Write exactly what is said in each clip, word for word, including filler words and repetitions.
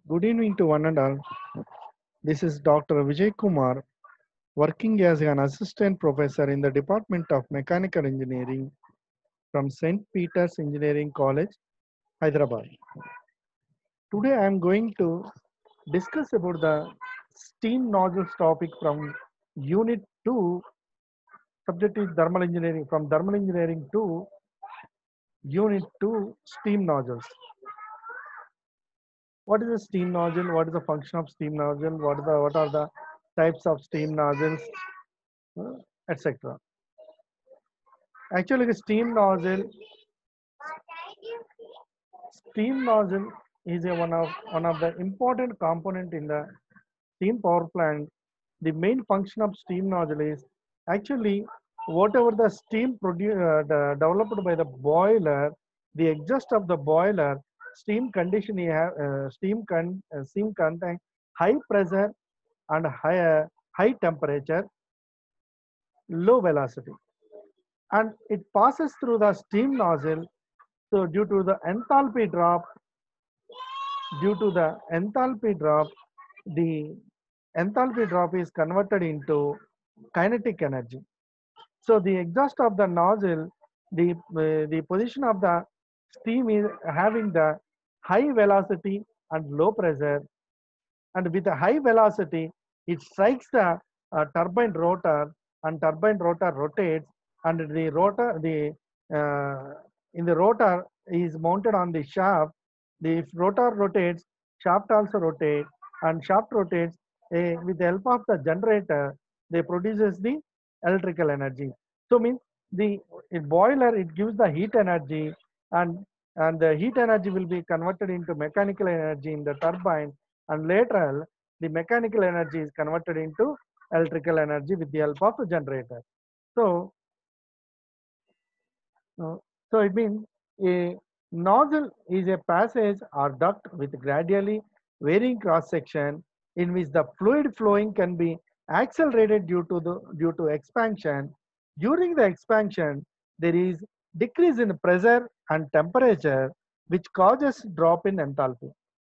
Good evening to one and all. This is Doctor Vijay Kumar, working as an assistant professor in the Department of Mechanical Engineering from Saint Peter's Engineering College, Hyderabad. Today I am going to discuss about the steam nozzles topic from Unit two, subject is thermal engineering, from thermal engineering to Unit two, steam nozzles. What is a steam nozzle? What is the function of steam nozzle? What are the, what are the types of steam nozzles, uh, et cetera. Actually, the steam nozzle, steam nozzle is a one of one of the important component in the steam power plant. The main function of steam nozzle is actually whatever the steam produ- uh, the, developed by the boiler, the exhaust of the boiler, steam condition you have uh, steam con uh, steam contain high pressure and high high temperature, low velocity, and it passes through the steam nozzle. So due to the enthalpy drop, due to the enthalpy drop, the enthalpy drop is converted into kinetic energy. So the exhaust of the nozzle, the uh, the position of the steam is having the high velocity and low pressure, and with a high velocity, it strikes the uh, turbine rotor, and turbine rotor rotates, and the rotor, the uh, in the rotor is mounted on the shaft. The rotor rotates, shaft also rotates, and shaft rotates. Uh, with the help of the generator, they produces the electrical energy. So means the in boiler it gives the heat energy, and and the heat energy will be converted into mechanical energy in the turbine, and later the mechanical energy is converted into electrical energy with the help of a generator. So, uh, so it means a nozzle is a passage or duct with gradually varying cross section in which the fluid flowing can be accelerated due to the due to expansion. During the expansion, there is decrease in pressure and temperature, which causes drop in enthalpy.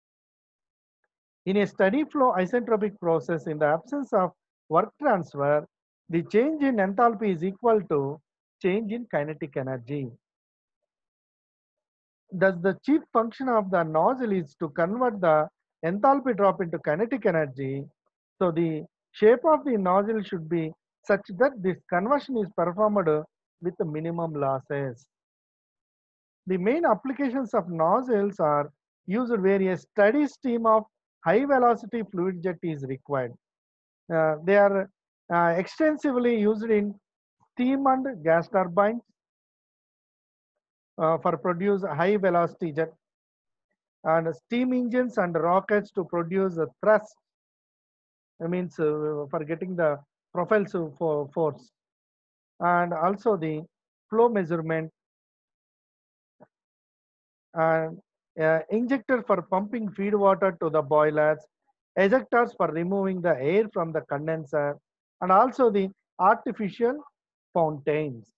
In a steady flow isentropic process, in the absence of work transfer, the change in enthalpy is equal to change in kinetic energy. Thus, the chief function of the nozzle is to convert the enthalpy drop into kinetic energy. So, the shape of the nozzle should be such that this conversion is performed with minimum losses. The main applications of nozzles are used where a steady stream of high velocity fluid jet is required. Uh, they are uh, extensively used in steam and gas turbines uh, for produce high velocity jet, and steam engines and rockets to produce a thrust. I means uh, for getting the propulsive for force, and also the flow measurement, and uh, injector for pumping feed water to the boilers, ejectors for removing the air from the condenser, and also the artificial fountains.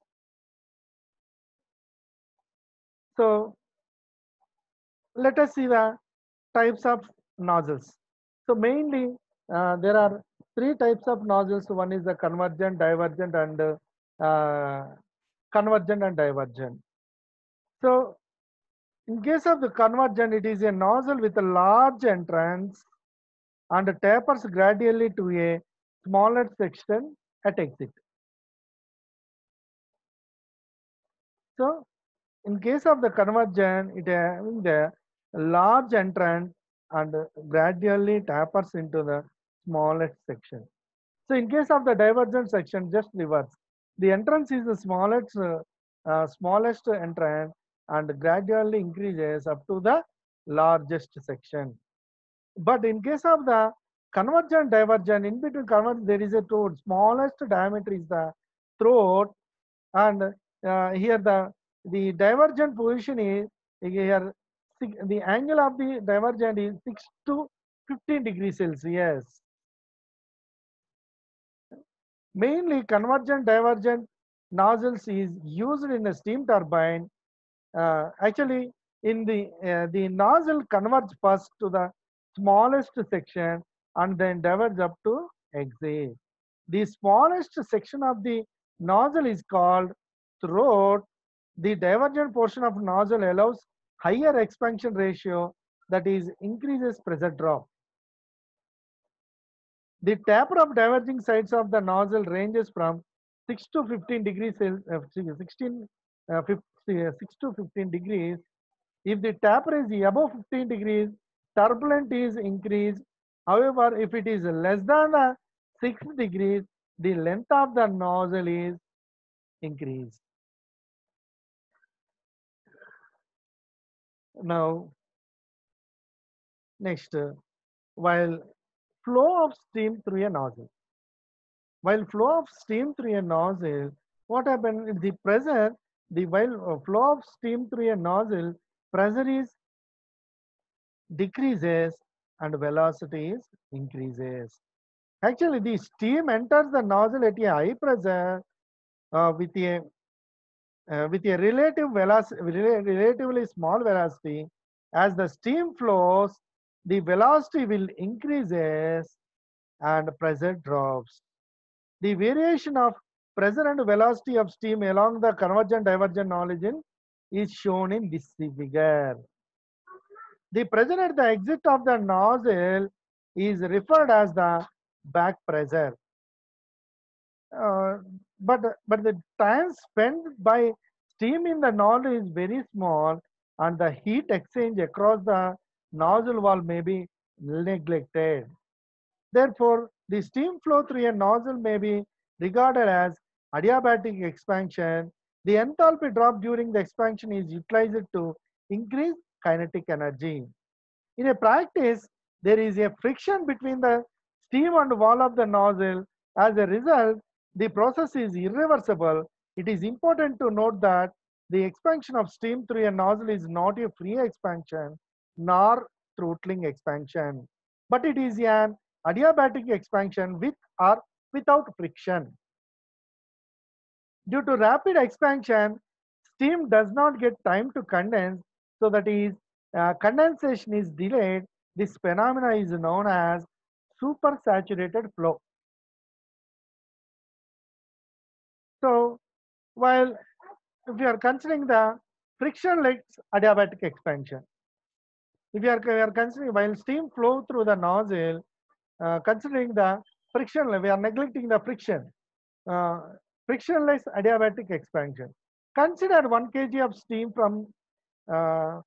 So let us see the types of nozzles. So mainly uh, there are three types of nozzles. One is the convergent, divergent, and uh, convergent and divergent. So in case of the convergent, it is a nozzle with a large entrance and tapers gradually to a smaller section at exit. So in case of the convergent, it having the large entrance and gradually tapers into the smallest section. So in case of the divergent section, just reverse. The entrance is the smallest, uh, uh, smallest entrance and gradually increases up to the largest section. But in case of the convergent divergent, in between convergent, there is a throat. Smallest diameter is the throat, and uh, here the the divergent position is here. The angle of the divergent is six to fifteen degrees Celsius. Mainly convergent divergent nozzles is used in a steam turbine. Uh, actually, in the uh, the nozzle converges first to the smallest section and then diverge up to exit. The smallest section of the nozzle is called throat. The divergent portion of nozzle allows higher expansion ratio, that is increases pressure drop. The taper of diverging sides of the nozzle ranges from six to fifteen degrees, uh, sixteen, uh, fifty, uh, six to fifteen degrees. If the taper is above fifteen degrees, turbulent is increased. However, if it is less than the six degrees, the length of the nozzle is increased. Now, next, uh, while flow of steam through a nozzle. While flow of steam through a nozzle, what happens is the pressure, the while uh, flow of steam through a nozzle, pressure is decreases and velocity is increases. Actually, the steam enters the nozzle at a high pressure uh, with a uh, with a relative velocity, relatively small velocity. As the steam flows, the velocity will increases and pressure drops. The variation of pressure and velocity of steam along the convergent divergent nozzle is shown in this figure. The pressure at the exit of the nozzle is referred as the back pressure. Uh, but but the time spent by steam in the nozzle is very small, and the heat exchange across the nozzle wall may be neglected. Therefore, the steam flow through a nozzle may be regarded as adiabatic expansion. The enthalpy drop during the expansion is utilized to increase kinetic energy. In a practice, there is a friction between the steam and wall of the nozzle. As a result, the process is irreversible. It is important to note that the expansion of steam through a nozzle is not a free expansion nor throttling expansion, but it is an adiabatic expansion with or without friction. Due to rapid expansion, steam does not get time to condense, so that is, uh, condensation is delayed. This phenomena is known as supersaturated flow. So, while if you are considering the frictionless adiabatic expansion, if you are, we are considering while steam flow through the nozzle, uh, considering the friction, we are neglecting the friction. Uh, frictionless adiabatic expansion. Consider one kilogram of steam from uh,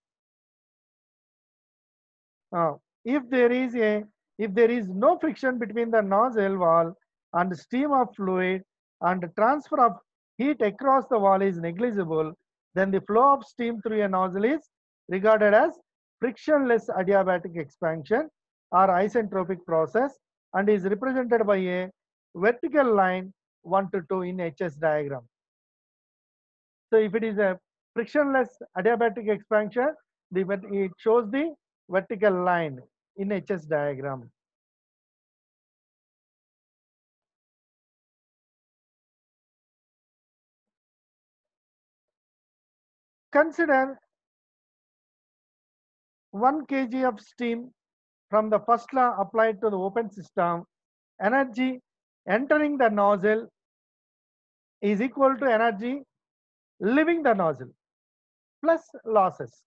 uh, if there is a if there is no friction between the nozzle wall and stream of fluid, and transfer of heat across the wall is negligible, then the flow of steam through a nozzle is regarded as frictionless adiabatic expansion or isentropic process, and is represented by a vertical line one to two in H S diagram. So if it is a frictionless adiabatic expansion, the, it shows the vertical line in H S diagram. Consider one kilogram of steam from the first law applied to the open system. Energy entering the nozzle is equal to energy leaving the nozzle plus losses.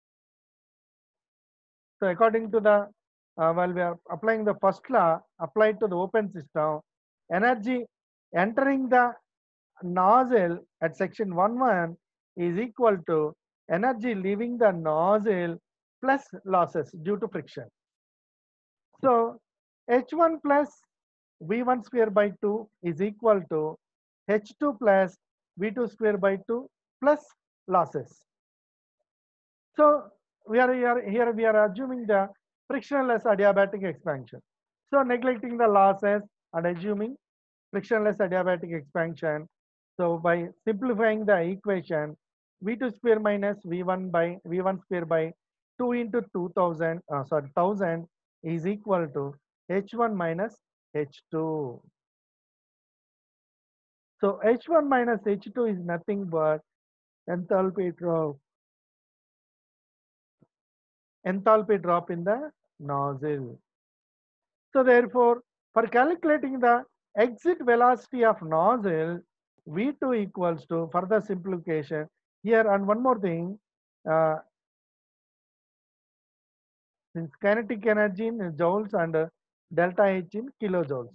So according to the, uh, while we are applying the first law applied to the open system, energy entering the nozzle at section one one is equal to energy leaving the nozzle plus losses due to friction. So H one plus V one square by two is equal to H two plus V two square by two plus losses. So we are here, here we are assuming the frictionless adiabatic expansion. So neglecting the losses and assuming frictionless adiabatic expansion. So by simplifying the equation, V two square minus V one by V one square by two into two thousand, uh, sorry, one thousand is equal to H one minus H two. So H one minus H two is nothing but enthalpy drop. Enthalpy drop in the nozzle. So therefore, for calculating the exit velocity of nozzle, V two equals to, further simplification here, and one more thing, uh, since kinetic energy in joules and uh, delta H in kilojoules.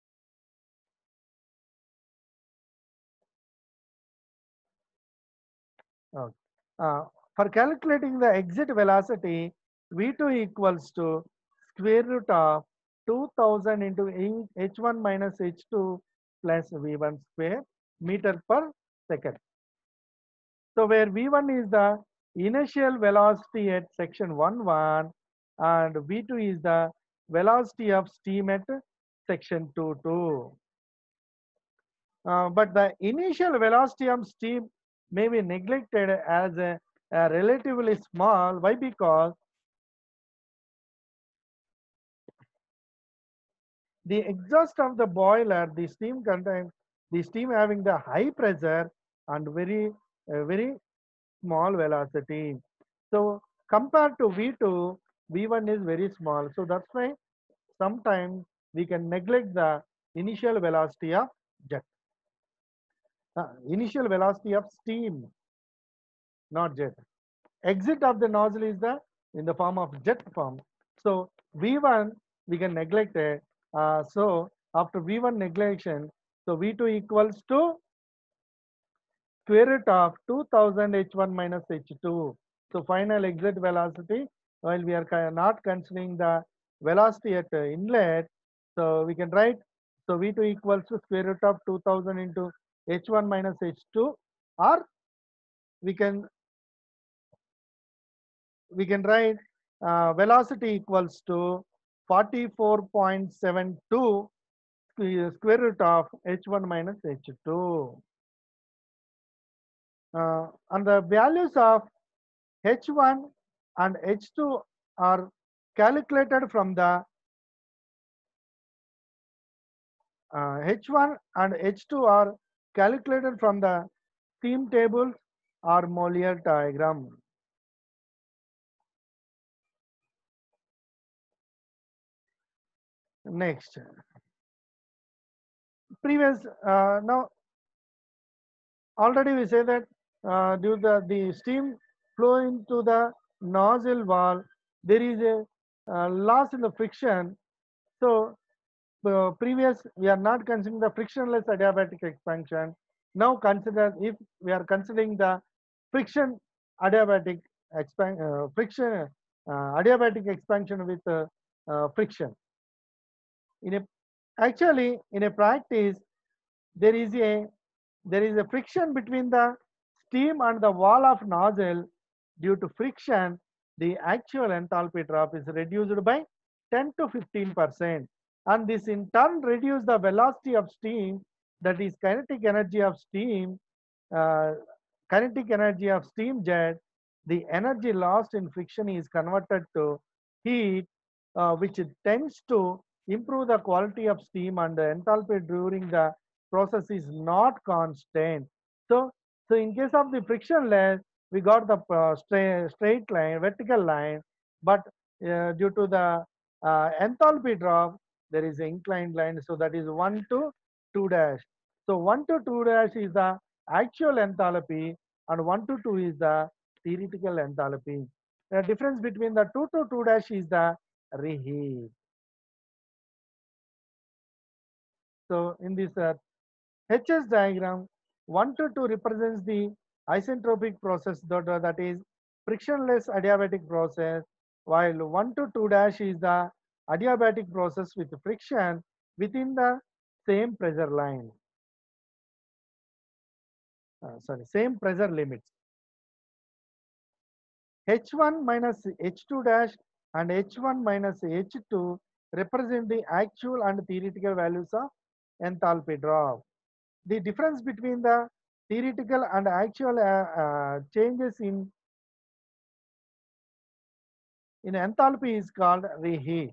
Okay. Uh, for calculating the exit velocity, V two equals to square root of two thousand into H one minus H two plus V one square meter per second. So where V one is the initial velocity at section one one and V two is the velocity of steam at section two two. Uh, but the initial velocity of steam may be neglected as a, a relatively small. Why? Because the exhaust of the boiler, the steam contains the steam having the high pressure and very uh, very small velocity. So compared to V two, V one is very small. So that's why sometimes we can neglect the initial velocity of jet, uh, initial velocity of steam, not jet. Exit of the nozzle is the in the form of jet form. So V one we can neglect it. Uh, so after V one neglection, so V two equals to square root of two thousand H one minus H two. So final exit velocity, while we are not considering the velocity at uh, inlet, so we can write, so V two equals to square root of two thousand into H one minus H two, or we can we can write uh, velocity equals to forty-four point seven two square root of H one minus H two. Uh, and the values of H one and H two are calculated from the uh, H one and H two are calculated from the steam tables or Mollier diagram. Next, previous uh, now already we say that uh, due to the, the steam flow into the nozzle wall, there is a uh, loss in the friction. So uh, previous we are not considering the frictionless adiabatic expansion. Now consider, if we are considering the friction adiabatic expand uh, friction uh, adiabatic expansion with uh, uh, friction. In a actually in a practice there is a there is a friction between the steam and the wall of nozzle. Due to friction, the actual enthalpy drop is reduced by ten to fifteen percent, and this in turn reduces the velocity of steam, that is kinetic energy of steam, uh, kinetic energy of steam jet. The energy lost in friction is converted to heat, uh, which tends to improve the quality of steam, and the enthalpy during the process is not constant. So, so in case of the frictionless, we got the uh, straight, straight line, vertical line, but uh, due to the uh, enthalpy drop, there is an inclined line. So that is one to two dash. So one to two dash is the actual enthalpy, and one to two is the theoretical enthalpy. The difference between the two to two dash is the reheat. So in this uh, H S diagram, one to two represents the isentropic process, that, uh, that is frictionless adiabatic process, while one to two dash is the adiabatic process with friction within the same pressure line. Uh, sorry, same pressure limits. H one minus H two dash and H one minus H two represent the actual and theoretical values of enthalpy drop. The difference between the theoretical and actual uh, uh, changes in, in enthalpy is called reheat.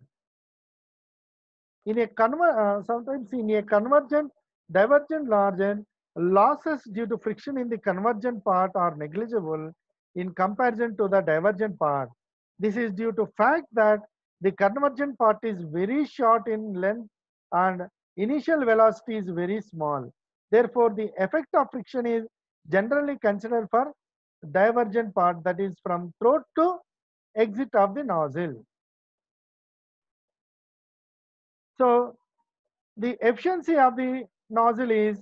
In a conver uh, sometimes in a convergent divergent margin, losses due to friction in the convergent part are negligible in comparison to the divergent part. This is due to fact that the convergent part is very short in length and initial velocity is very small. Therefore, the effect of friction is generally considered for divergent part, that is from throat to exit of the nozzle. So the efficiency of the nozzle is,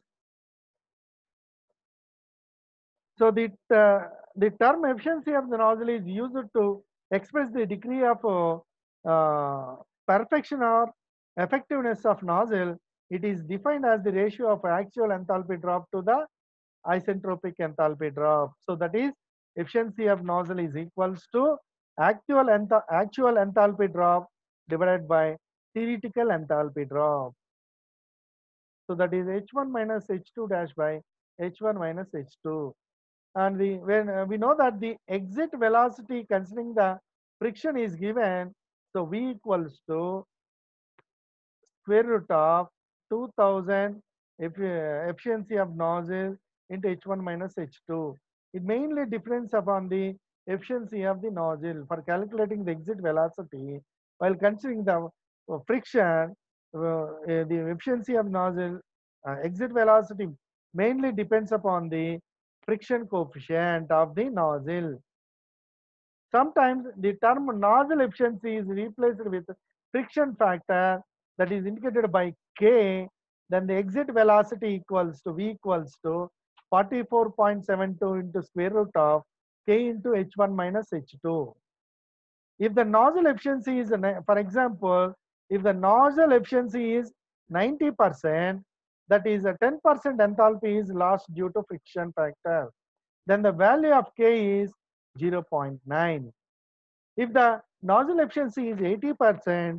so the uh, the term efficiency of the nozzle is used to express the degree of uh, uh, perfection or effectiveness of nozzle. It is defined as the ratio of actual enthalpy drop to the isentropic enthalpy drop. So that is, efficiency of nozzle is equals to actual enth actual enthalpy drop divided by theoretical enthalpy drop. So that is H one minus H two dash by H one minus H two. And the when uh, we know that the exit velocity considering the friction is given, so V equals to square root of two thousand efficiency of nozzle into H one minus H two. It mainly depends upon the efficiency of the nozzle for calculating the exit velocity. While considering the uh, friction, uh, uh, the efficiency of nozzle uh, exit velocity mainly depends upon the friction coefficient of the nozzle. Sometimes the term nozzle efficiency is replaced with friction factor, that is indicated by K. Then the exit velocity equals to V equals to forty-four point seven two into square root of K into H one minus H two. If the nozzle efficiency is, for example, if the nozzle efficiency is ninety percent, that is a ten percent enthalpy is lost due to friction factor, then the value of K is zero point nine. If the nozzle efficiency is eighty percent,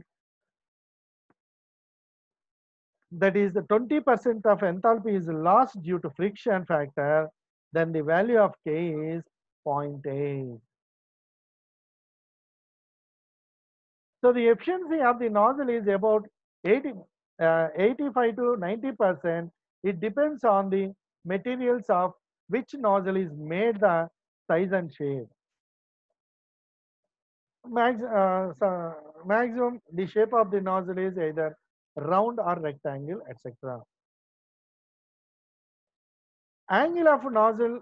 that is the twenty percent of enthalpy is lost due to friction factor, then the value of K is zero point eight. So the efficiency of the nozzle is about eighty, uh, eighty-five to ninety percent. It depends on the materials of which nozzle is made, the size and shape. Max, uh, so maximum, the shape of the nozzle is either round or rectangle, et cetera. Angle of nozzle,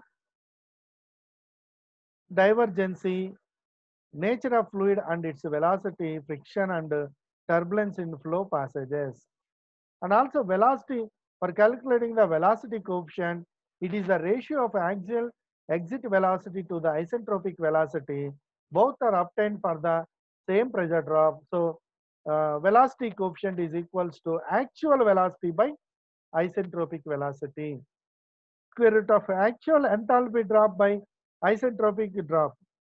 divergency, nature of fluid and its velocity, friction and turbulence in flow passages. And also velocity, for calculating the velocity coefficient, it is the ratio of axial exit velocity to the isentropic velocity. Both are obtained for the same pressure drop. So uh, velocity coefficient is equals to actual velocity by isentropic velocity. Square root of actual enthalpy drop by isentropic drop.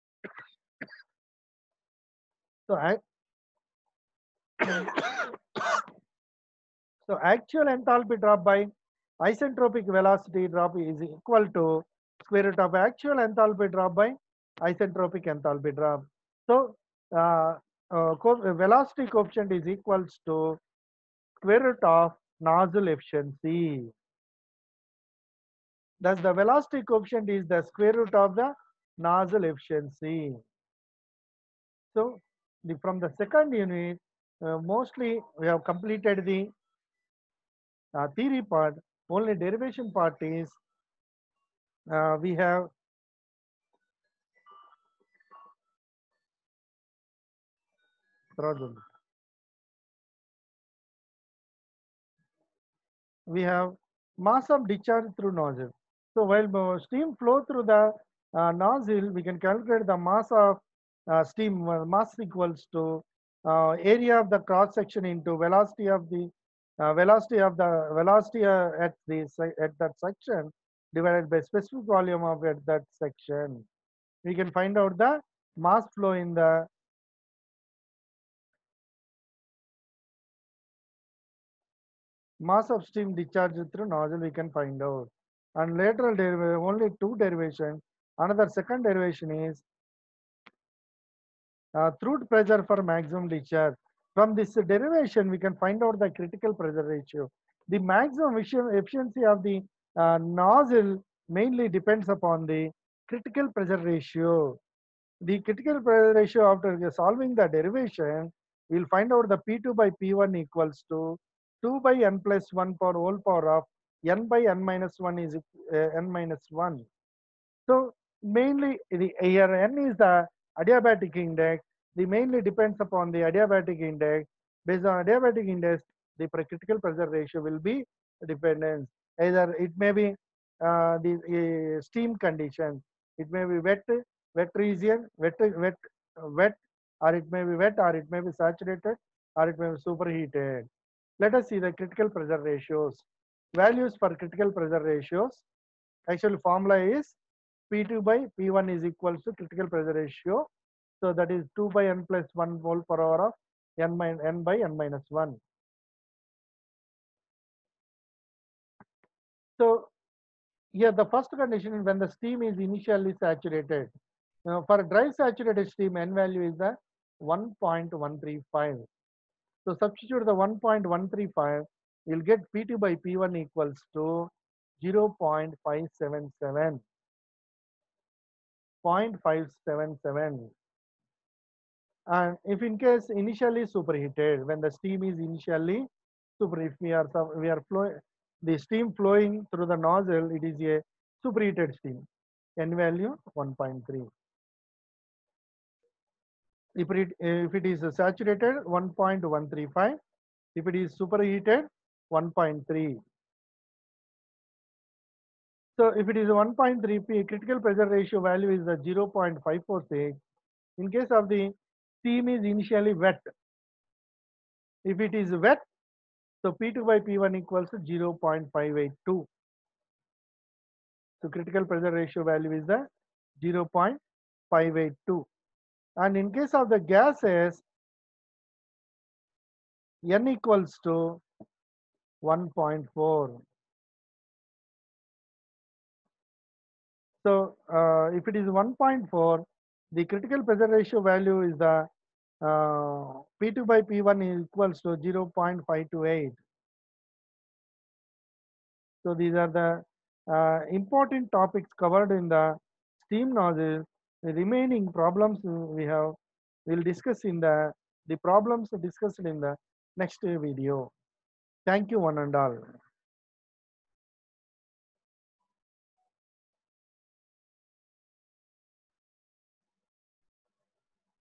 So, so actual enthalpy drop by isentropic velocity drop is equal to square root of actual enthalpy drop by isentropic enthalpy drop. So uh, uh, velocity coefficient is equals to square root of nozzle efficiency. Thus the velocity coefficient is the square root of the nozzle efficiency. So the, from the second unit, uh, mostly we have completed the uh, theory part. Only derivation part is uh, we have we have mass of discharge through nozzle. So while steam flow through the uh, nozzle, we can calculate the mass of uh, steam. Uh, mass equals to uh, area of the cross section into velocity of the uh, velocity of the velocity uh, at the at that section divided by specific volume of at that section. We can find out the mass flow in the mass of steam discharged through nozzle. We can find out. And lateral derivation, only two derivation. Another second derivation is uh, through pressure for maximum discharge. From this derivation, we can find out the critical pressure ratio. The maximum efficiency of the uh, nozzle mainly depends upon the critical pressure ratio. The critical pressure ratio, after solving the derivation, we'll find out the P two by P one equals to two by n plus one for whole power of n by n minus one is uh, n minus one. So mainly the here n is the adiabatic index. The mainly depends upon the adiabatic index. Based on adiabatic index, the critical pressure ratio will be dependence. Either it may be uh, the uh, steam condition, it may be wet, wet region, wet, wet, wet, or it may be wet, or it may be saturated, or it may be superheated. Let us see the critical pressure ratios. Values for critical pressure ratios. Actual formula is P two by P one is equals to critical pressure ratio. So that is two by n plus one whole power of n, min n by n minus one. So here the first condition is when the steam is initially saturated. Now for dry saturated steam, n value is the one point one three five. So substitute the one point one three five, you'll get P two by P one equals to zero point five seven seven. zero point five seven seven. And if in case initially superheated, when the steam is initially super, if we are we are flowing, the steam flowing through the nozzle, it is a superheated steam. N value one point three. If it if it is saturated, one point one three five. If it is superheated, one point three. So if it is one point three P, critical pressure ratio value is the zero point five four six. In case of the steam is initially wet, if it is wet, so P two by P one equals to zero point five eight two. So critical pressure ratio value is the zero point five eight two. And in case of the gases, N equals to one point four. So uh, if it is one point four, the critical pressure ratio value is the uh, P two by P one is equals to zero point five two eight. So these are the uh, important topics covered in the steam nozzle. The remaining problems we have, we'll discuss in the, the problems discussed in the next video. Thank you one and all.